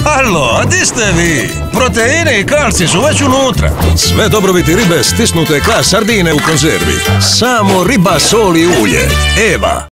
Halo, a di ste vi? Proteine i kalci su već unutra. Sve dobrobiti ribe stisnute ka sardine u konzervi. Samo riba, sol i ulje. Eva.